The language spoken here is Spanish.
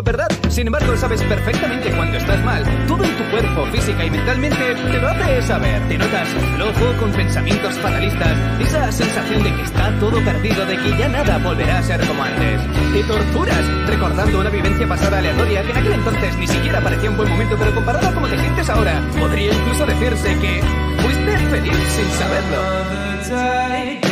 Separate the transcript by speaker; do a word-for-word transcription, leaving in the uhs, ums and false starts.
Speaker 1: ¿verdad? Sin embargo, sabes perfectamente cuando estás mal. Todo en tu cuerpo, física y mentalmente te lo hace saber. Te notas flojo, con pensamientos fatalistas. Esa sensación de que está todo perdido, de que ya nada volverá a ser como antes. Te torturas recordando una vivencia pasada aleatoria que en aquel entonces ni siquiera parecía un buen momento, pero comparado a cómo te sientes ahora, podría incluso decirse que fuiste feliz sin saberlo.